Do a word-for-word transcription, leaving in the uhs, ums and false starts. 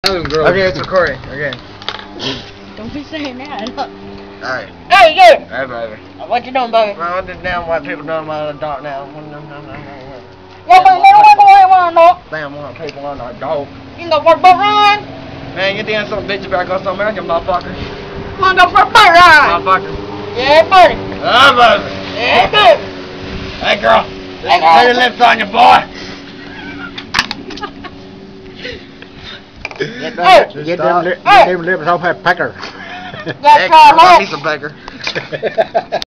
Okay, it's recording. Okay. Don't be saying that. Alright. Hey, you! Alright, baby. What you doing, baby? Well, this damn white people doing my in the dark now. Yeah, but you don't want to go around, though. Damn white people on the dog. You can go for a boat ride. Man, get damn some bitch back on some American motherfucker. You want to go for a boat ride? Motherfucker. Yeah, buddy. Ah, baby. Yeah, baby. Hey, girl. Hey, girl. Lay your lips on you, boy. Get Hey. them, get them, li- Hey. get them lips off that pecker. That's Heck, all I want right. me some pecker.